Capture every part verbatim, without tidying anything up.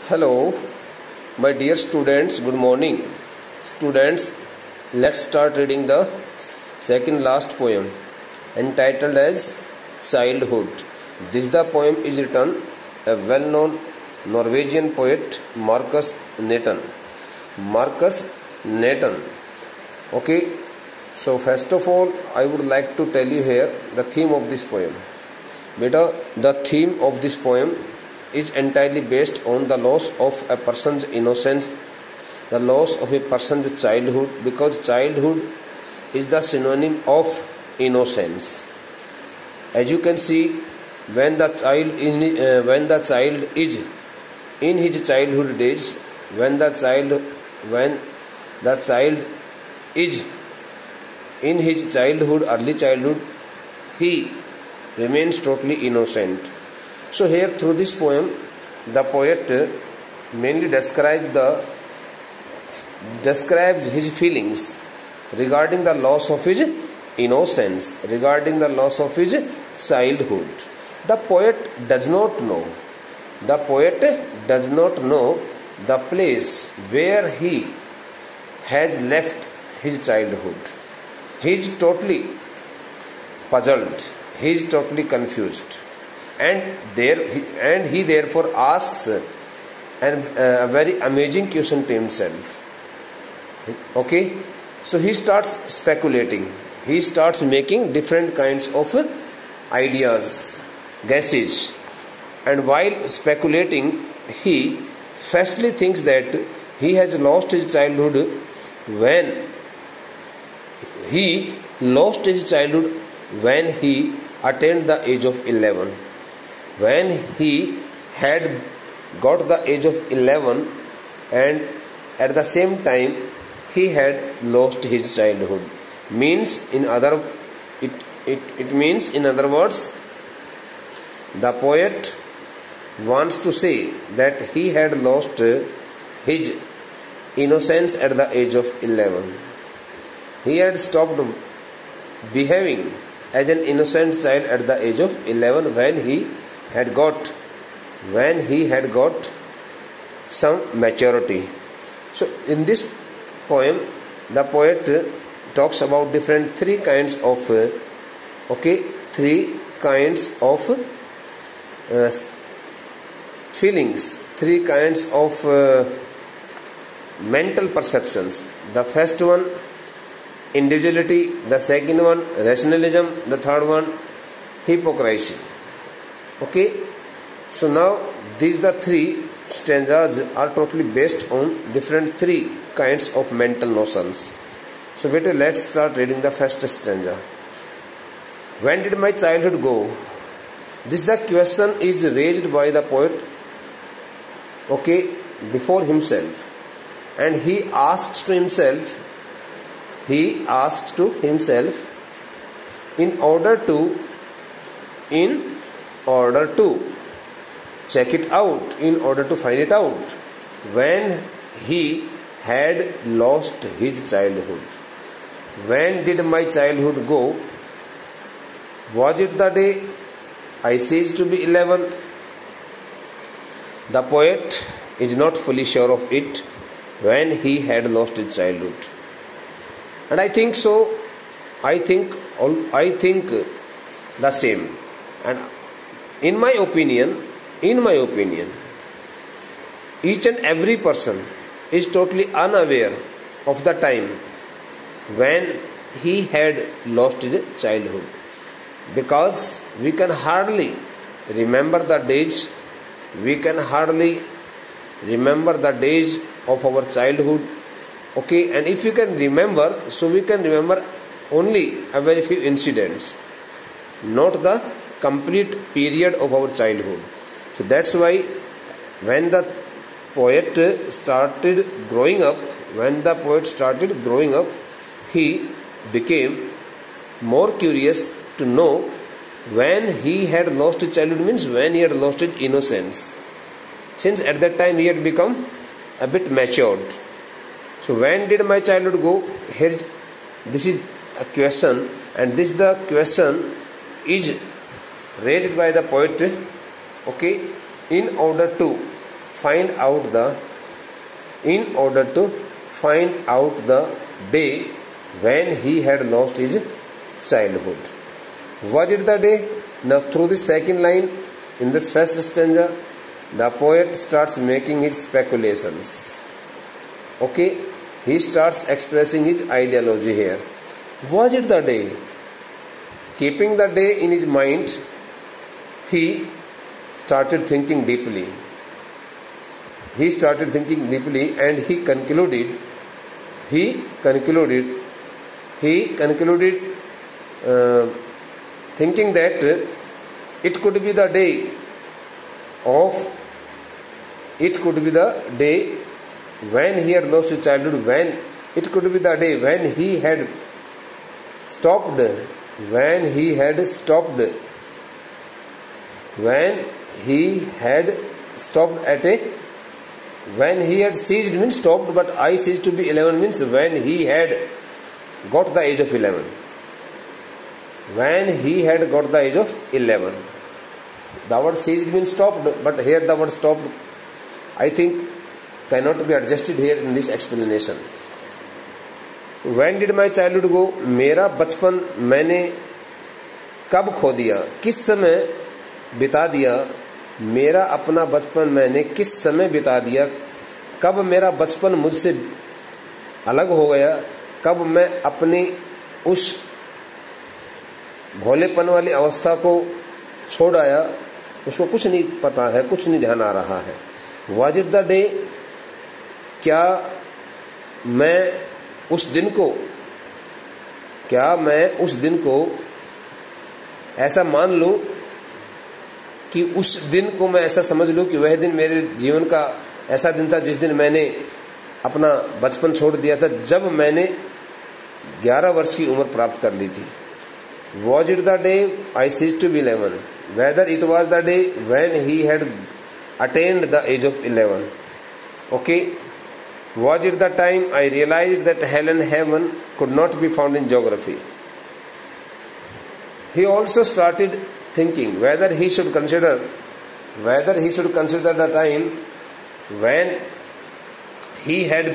Hello, my dear students, good morning. Students, let's start reading the second last poem entitled as Childhood. This the poem is written a well-known Norwegian poet Marcus Nathan. Marcus Nathan. Okay, so first of all, I would like to tell you here the theme of this poem. Beta, the theme of this poem is entirely based on the loss of a person's innocence, the loss of a person's childhood, because childhood is the synonym of innocence. As you can see, when the child in, uh, when the child is in his childhood days, when the child when the child is in his childhood, early childhood, he remains totally innocent. So here through this poem, the poet mainly describes the describes his feelings regarding the loss of his innocence, regarding the loss of his childhood. The poet does not know. The poet does not know the place where he has left his childhood. He is totally puzzled. He is totally confused. And there, and he therefore asks an, uh, a very amazing question to himself. Okay, so he starts speculating. He starts making different kinds of ideas, guesses, and while speculating, he firstly thinks that he has lost his childhood when he lost his childhood when he attained the age of eleven. When he had got the age of eleven, and at the same time he had lost his childhood. Means in other it, it, it means in other words, the poet wants to say that he had lost his innocence at the age of eleven. He had stopped behaving as an innocent child at the age of eleven when he had got when he had got some maturity. So in this poem, the poet talks about different three kinds of uh, okay three kinds of uh, feelings, three kinds of uh, mental perceptions. The first one, individuality; the second one, rationalism; the third one, hypocrisy. Okay, so now these the three stanzas are totally based on different three kinds of mental notions. So better let's start reading the first stanza. When did my childhood go? This the question is raised by the poet, okay, before himself, and he asks to himself, he asks to himself in order to in order to check it out, in order to find it out, when he had lost his childhood. When did my childhood go? Was it the day I ceased to be eleven? The poet is not fully sure of it when he had lost his childhood. And I think so, I think, I think the same. And in my opinion, in my opinion, each and every person is totally unaware of the time when he had lost his childhood, because we can hardly remember the days, we can hardly remember the days of our childhood. Okay, and if we can remember, so we can remember only a very few incidents, not the complete period of our childhood. So that's why when the poet started growing up, when the poet started growing up, he became more curious to know when he had lost his childhood, means when he had lost his innocence, since at that time he had become a bit matured. So when did my childhood go? Here, this is a question, and this the question is raised by the poet, okay, in order to find out the in order to find out the day when he had lost his childhood. Was it the day? Now through the second line in this first stanza, the poet starts making his speculations. Okay, he starts expressing his ideology here. Was it the day? Keeping the day in his mind, he started thinking deeply. He started thinking deeply and he concluded, he concluded, he concluded uh, thinking that it could be the day of, it could be the day when he had lost his childhood, when it could be the day when he had stopped, when he had stopped, when he had stopped at a, when he had ceased means stopped, but I ceased to be eleven means when he had got the age of eleven. When he had got the age of eleven. The word ceased means stopped, but here the word stopped, I think, cannot be adjusted here in this explanation. When did my childhood go? मेरा बचपन मैंने कब खो दिया, किस समय बिता दिया, मेरा अपना बचपन मैंने किस समय बिता दिया, कब मेरा बचपन मुझसे अलग हो गया, कब मैं अपनी उस भोलेपन वाली अवस्था को छोड़ आया, उसको कुछ नहीं पता है, कुछ नहीं ध्यान आ रहा है. Was it the day? क्या मैं उस दिन को, क्या मैं उस दिन को ऐसा मान लूं कि उस दिन को मैं ऐसा समझ लूं कि वह दिन मेरे जीवन का ऐसा दिन था जिस दिन मैंने अपना बचपन छोड़ दिया था, जब मैंने ग्यारह वर्ष की उम्र प्राप्त कर ली थी. Was it the day I ceased to be eleven? Whether it was the day when he had attained the age of eleven. Okay. Was it the time I realized that hell and heaven could not be found in geography? He also started thinking whether he should consider, whether he should consider the time when he had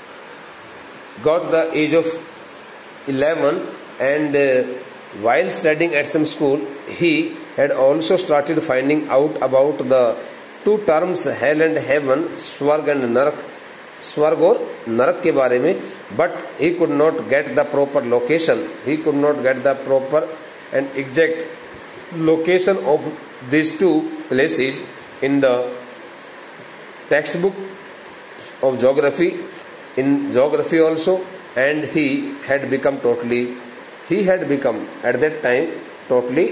got the age of eleven, and uh, while studying at some school, he had also started finding out about the two terms hell and heaven, Swarg and Narak, स्वर्ग और नरक के बारे में, but he could not get the proper location, he could not get the proper and exact location of these two places in the textbook of geography, in geography also, and he had become totally, he had become at that time totally,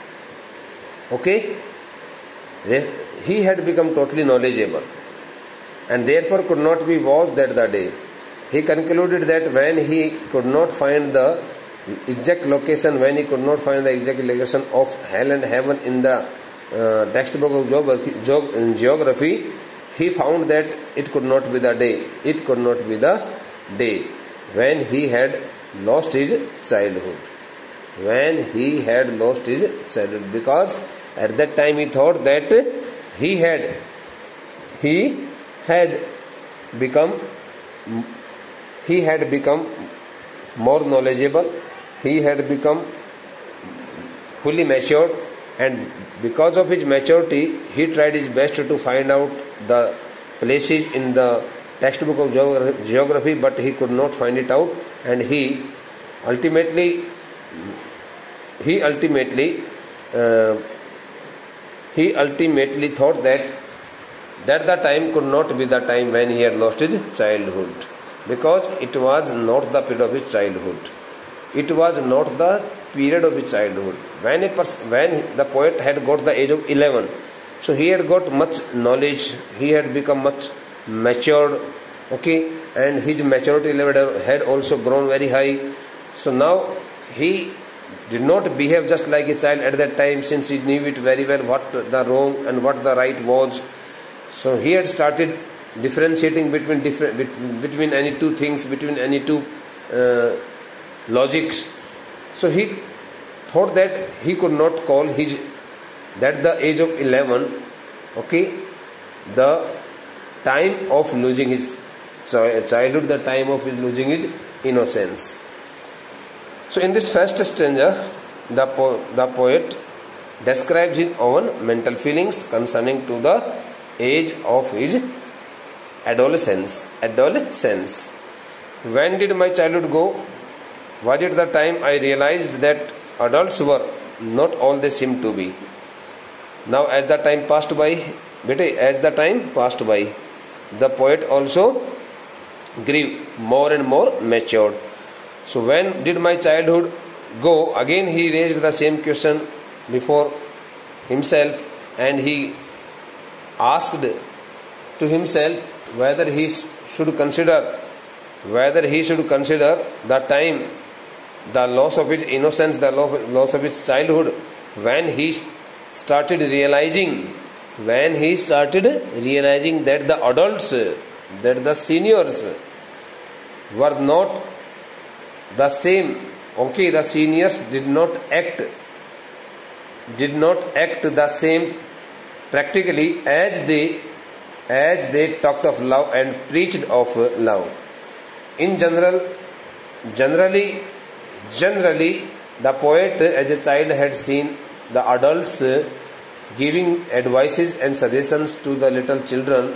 okay, he had become totally knowledgeable, and therefore could not be was that the day. He concluded that when he could not find the exact location, when he could not find the exact location of hell and heaven in the uh, textbook of geography, geography, he found that it could not be the day, it could not be the day when he had lost his childhood, when he had lost his childhood, because at that time he thought that he had, he had become, he had become more knowledgeable, he had become fully matured, and because of his maturity he tried his best to find out the places in the textbook of geography, but he could not find it out, and he ultimately he ultimately uh, he ultimately thought that that the time could not be the time when he had lost his childhood, because it was not the period of his childhood, it was not the period of his childhood. When a person, when the poet had got the age of eleven, so he had got much knowledge, he had become much matured, okay, and his maturity level had also grown very high. So now he did not behave just like a child at that time, since he knew it very well what the wrong and what the right was. So he had started differentiating between different between, between any two things, between any two uh, logics. So he thought that he could not call his, that the age of eleven, okay, the time of losing his childhood, the time of his losing his innocence. So in this first stanza, the, po- the poet describes his own mental feelings concerning to the age of his adolescence. Adolescence. When did my childhood go? Was it the time I realized that adults were not all they seemed to be? Now as the time passed by, as the time passed by, the poet also grew more and more matured. So when did my childhood go? Again he raised the same question before himself, and he asked to himself whether he should consider whether he should consider the time, the loss of his innocence, the loss of his childhood, when he started realizing when he started realizing that the adults, that the seniors were not the same. Okay, the seniors did not act did not act the same practically as they as they talked of love and preached of love. In general, generally, generally, the poet as a child had seen the adults giving advices and suggestions to the little children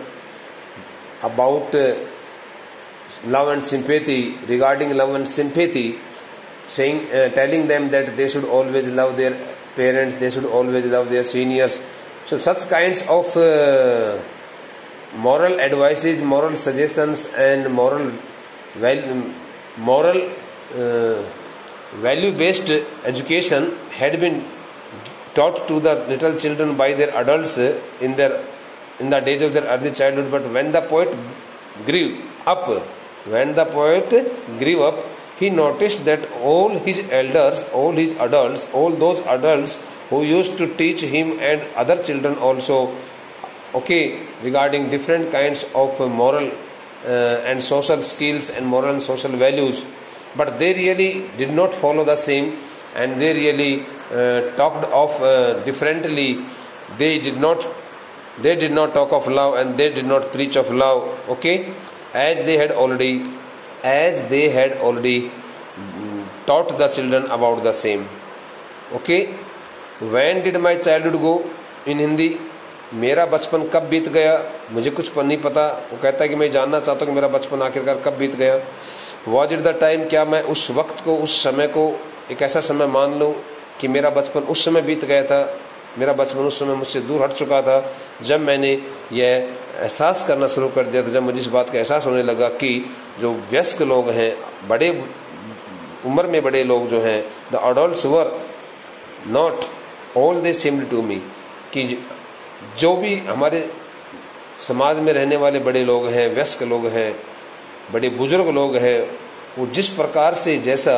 about uh, love and sympathy, regarding love and sympathy, saying, uh, telling them that they should always love their parents, they should always love their seniors. So such kinds of uh, moral advices, moral suggestions, and moral Well, moral uh, value-based education had been taught to the little children by their adults in their in the days of their early childhood. But when the poet grew up, when the poet grew up, he noticed that all his elders, all his adults, all those adults who used to teach him and other children also, okay, regarding different kinds of moral Uh, and social skills and moral and social values, but they really did not follow the same, and they really uh, talked of uh, differently. They did not they did not talk of love, and they did not preach of love, okay, as they had already as they had already um, taught the children about the same. Okay, when did my childhood go? In Hindi, मेरा बचपन कब बीत गया, मुझे कुछ पर नहीं पता. वो कहता है कि मैं जानना चाहता हूँ कि मेरा बचपन आखिरकार कब बीत गया. वॉज इट द टाइम, क्या मैं उस वक्त को, उस समय को एक ऐसा समय मान लूँ कि मेरा बचपन उस समय बीत गया था, मेरा बचपन उस समय मुझसे दूर हट चुका था, जब मैंने यह एहसास करना शुरू कर दिया था, जब मुझे इस बात का एहसास होने लगा कि जो वयस्क लोग हैं, बड़े उम्र में बड़े लोग जो हैं, the adults were not all they seemed to me, कि जो भी हमारे समाज में रहने वाले बड़े लोग हैं, वयस्क लोग हैं, बड़े बुजुर्ग लोग हैं, वो जिस प्रकार से जैसा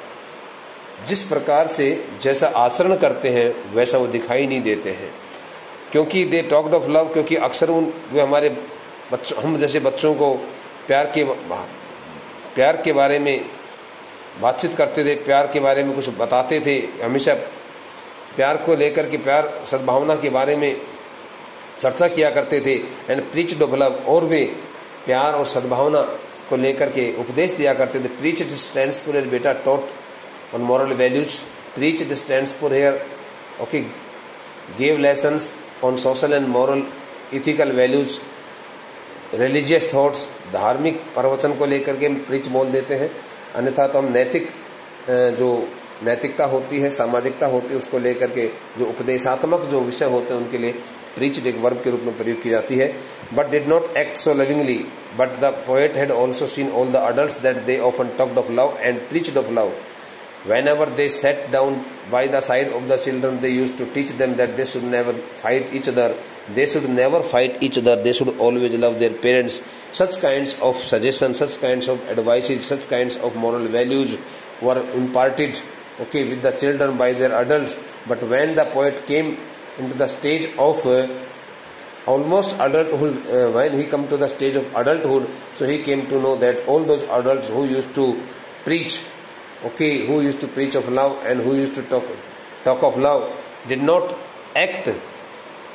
जिस प्रकार से जैसा आचरण करते हैं वैसा वो दिखाई नहीं देते हैं. क्योंकि दे टॉक्ड ऑफ लव, क्योंकि अक्सर उन वे हमारे बच्चों, हम जैसे बच्चों को प्यार के प्यार के बारे में बातचीत करते थे, प्यार के बारे में कुछ बताते थे, हमेशा प्यार को लेकर के, प्यार सद्भावना के बारे में चर्चा किया करते थे. एंड प्रीच्ड ऑफ लव, और वे प्यार और सद्भावना को लेकर के उपदेश दिया करते थे. प्रीच्ड स्टैंड्स फॉर हियर, बेटा taught on moral values. Preached stands for here, okay, gave lessons on social and moral ethical values. Religious thoughts, धार्मिक प्रवचन को लेकर के प्रीच बोल देते हैं. अन्यथा तो हम नैतिक जो नैतिकता होती है, सामाजिकता होती है, उसको लेकर के जो उपदेशात्मक जो विषय होते हैं उनके लिए प्रीच्ड एक वर्ब के रूप में प्रयोग की जाती है. But did not act so lovingly, but the poet had also seen all the adults that they often talked of love and preached of love. Whenever they sat down by the side of the children, they used to teach them that they should never fight each other. They should never fight each other. They should always love their parents. Such kinds of suggestions, such kinds of advices, such kinds of moral values were imparted, okay, with the children by their adults. But when the poet came into the stage of uh, almost adulthood, uh, when he come to the stage of adulthood, so he came to know that all those adults who used to preach, okay, who used to preach of love and who used to talk talk of love, did not act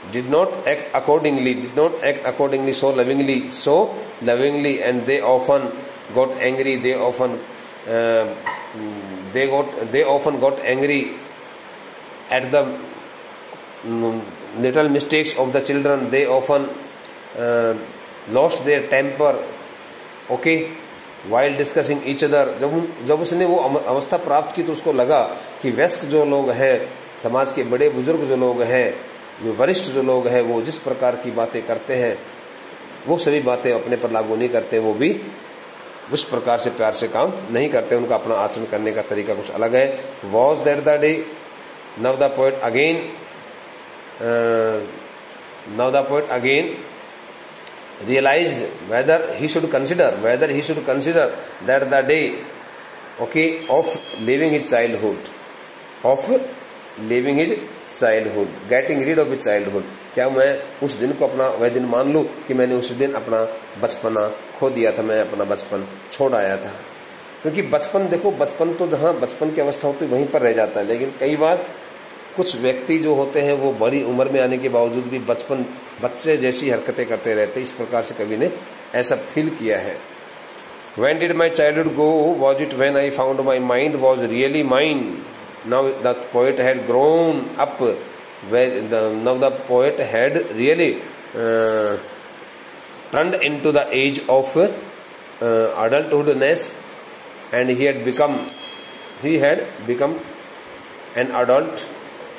did not act accordingly, did not act accordingly so lovingly, so lovingly, and they often got angry. They often, uh, they got, they often got angry at the um, little mistakes of the children. They often uh, lost their temper. Okay, while discussing each other. जब जब उसने वो अवस्था प्राप्त की तो उसको लगा कि वयस्क जो लोग हैं, समाज के बड़े बुजुर्ग जो लोग हैं, जो वरिष्ठ जो लोग हैं, वो जिस प्रकार की बातें करते हैं वो सभी बातें अपने पर लागू नहीं करते, वो भी उस प्रकार से प्यार से काम नहीं करते, उनका अपना आचरण करने का तरीका कुछ अलग है. Was that the day, now the poet again now the poet again realized whether he should consider whether he should consider that the day, okay, of leaving his childhood, of leaving his childhood, getting rid of his childhood. क्या मैं उस दिन को अपना वह दिन मान लूं कि मैंने उस दिन अपना बचपना खो दिया था, मैं अपना बचपन छोड़ आया था. क्योंकि बचपन, देखो, बचपन तो जहां बचपन की अवस्था होती है वहीं पर रह जाता है, लेकिन कई बार कुछ व्यक्ति जो होते हैं वो बड़ी उम्र में आने के बावजूद भी बचपन बच्चे जैसी हरकतें करते रहते. इस प्रकार से कवि ने ऐसा फील किया है. When did my childhood go? Was it when I found my mind was really mine? Now the poet had grown up. Where the, now the poet had really uh, turned into the age of uh, adulthoodness, and he had become he had become an adult.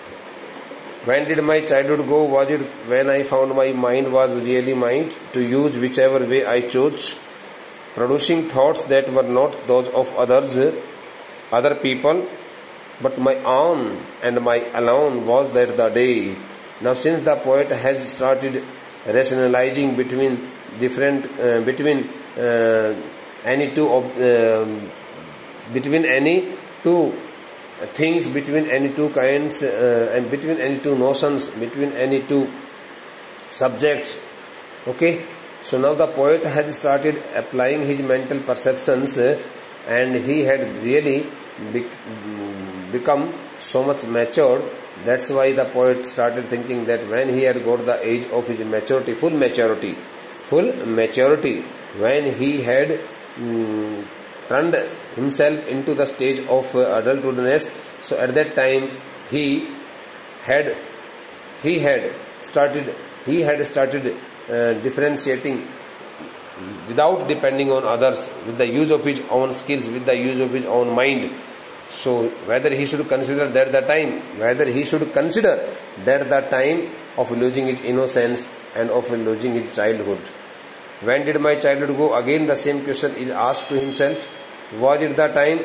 When did my childhood go? Was it when I found my mind was really mine, to use whichever way I chose, producing thoughts that were not those of others, other people, but my own and my alone? Was that the day? Now, since the poet has started rationalizing between different uh, between uh, any two of uh, between any two things, between any two kinds, uh, and between any two notions, between any two subjects. Okay, so now the poet has started applying his mental perceptions, uh, and he had really bec become so much matured. That's why the poet started thinking that when he had got the age of his maturity, full maturity, full maturity, when he had um, turned himself into the stage of uh, adulthoodness, so at that time he had he had started he had started uh, differentiating without depending on others, with the use of his own skills, with the use of his own mind. So whether he should consider that the time, whether he should consider that the time of losing his innocence and of losing his childhood. When did my childhood go? Again the same question is asked to himself. Was it the time?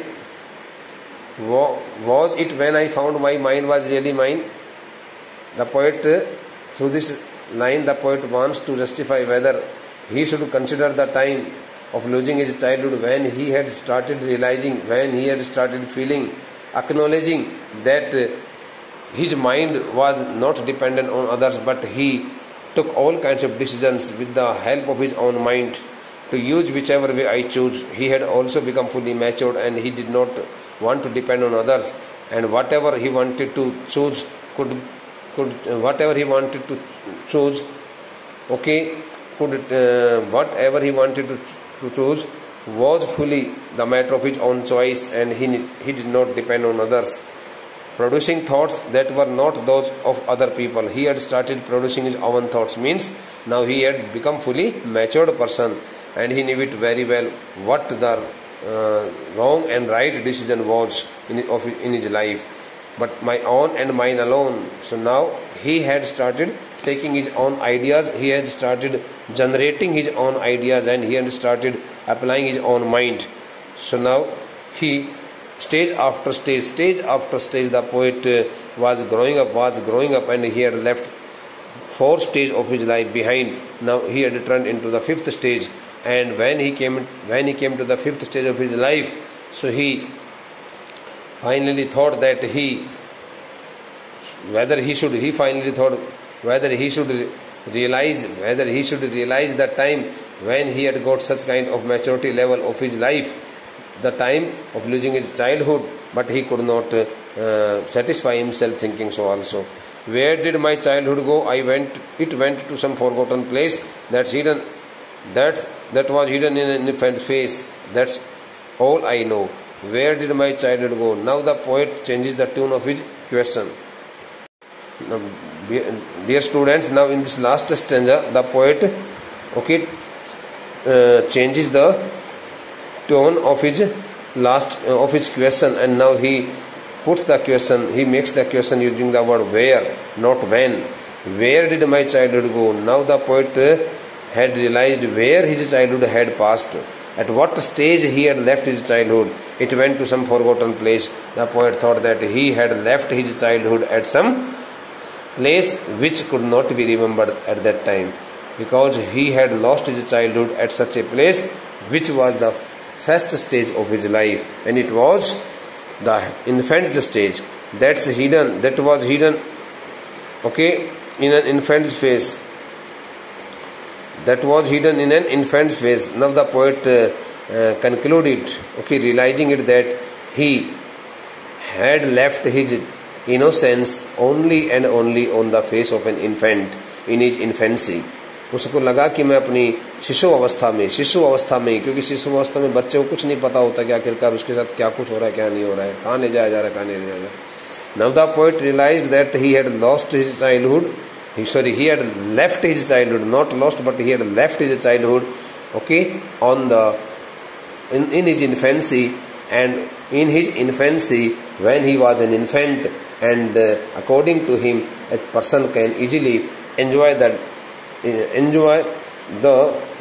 Was it when I found my mind was really mine? The poet, through this line, the poet wants to justify whether he should consider the time of losing his childhood when he had started realizing, when he had started feeling, acknowledging that his mind was not dependent on others, but he took all kinds of decisions with the help of his own mind, to use whichever way I choose. He had also become fully matured, and he did not want to depend on others, and whatever he wanted to choose could could uh, whatever he wanted to choose okay could uh, whatever he wanted to, to choose was fully the matter of his own choice, and he he did not depend on others, producing thoughts that were not those of other people. He had started producing his own thoughts, means now he had become fully matured person, and he knew it very well what the uh, wrong and right decision was in, of, in his life. But my own and mine alone. So now he had started taking his own ideas, he had started generating his own ideas, and he had started applying his own mind. So now he, stage after stage, stage after stage, the poet uh, was growing up, was growing up, and he had left four stages of his life behind. Now he had turned into the fifth stage, and when he came when he came to the fifth stage of his life, so he finally thought that he whether he should he finally thought whether he should realize whether he should realize the time when he had got such kind of maturity level of his life, the time of losing his childhood, but he could not uh, satisfy himself thinking so also. Where did my childhood go? I went. It went to some forgotten place. That's hidden. That's that was hidden in an infant face. That's all I know. Where did my childhood go? Now the poet changes the tune of his question. Now, dear students, now in this last stanza, the poet, okay, uh, changes the tone of his last uh, of his question, and now he puts the question. He makes the question using the word where, not when. Where did my childhood go? Now the poet uh, had realized where his childhood had passed. At what stage he had left his childhood. It went to some forgotten place. The poet thought that he had left his childhood at some place which could not be remembered at that time, because he had lost his childhood at such a place which was the first stage of his life, and it was the infant stage. That's hidden. That was hidden, okay, in an infant's face. That was hidden in an infant's face. Now the poet uh, uh, concluded, okay, realizing it, that he had left his innocence only and only on the face of an infant in his infancy. उसको लगा कि मैं अपनी शिशु अवस्था में शिशु अवस्था में क्योंकि शिशु अवस्था में बच्चे को कुछ नहीं पता होता कि आखिरकार उसके साथ क्या कुछ हो रहा है, क्या नहीं हो रहा है, कहाँ ले जाया जा रहा है, कहाँ नहीं ले जाया जा रहा है. Now the poet realized that he had lost his childhood. He, sorry, he had left his childhood, not lost, but he had left his childhood, okay, on the in, in his infancy, and in his infancy when he was an infant, and uh, according to him, a person can easily enjoy the uh, enjoy the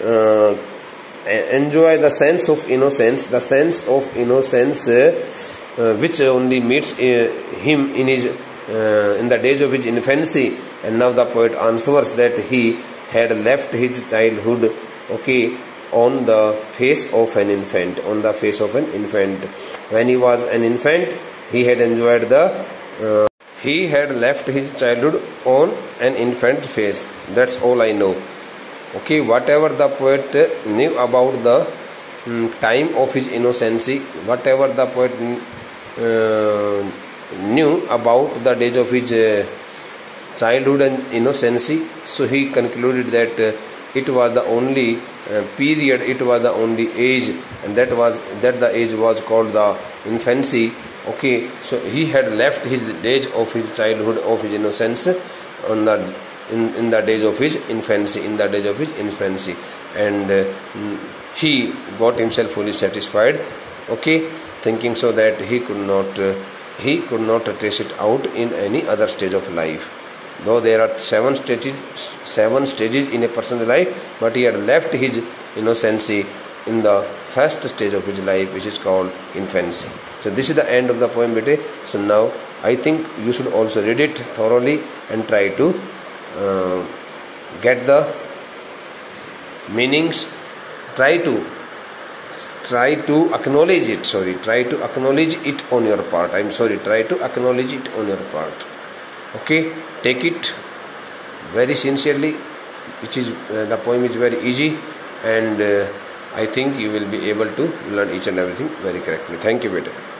uh, enjoy the sense of innocence, the sense of innocence uh, uh, which only meets uh, him in his uh, in the days of his infancy. And now the poet answers that he had left his childhood, okay, on the face of an infant, on the face of an infant. When he was an infant, he had enjoyed the, uh, he had left his childhood on an infant's face. That's all I know. Okay, whatever the poet knew about the um, time of his innocency, whatever the poet uh, knew about the days of his uh, childhood and innocency, so he concluded that uh, it was the only uh, period, it was the only age, and that was that the age was called the infancy. Okay, so he had left his days of his childhood, of his innocence, on the in, in the days of his infancy, in the days of his infancy, and uh, he got himself fully satisfied. Okay, thinking so that he could not uh, he could not trace it out in any other stage of life. Though there are seven stages, seven stages in a person's life, but he had left his innocency in the first stage of his life, which is called infancy. So this is the end of the poem, bete. So now I think you should also read it thoroughly and try to uh, get the meanings. Try to try to acknowledge it. Sorry, try to acknowledge it on your part. I'm sorry. Try to acknowledge it on your part. Okay, take it very sincerely, which is uh, the poem is very easy, and uh, I think you will be able to learn each and everything very correctly. Thank you, beta.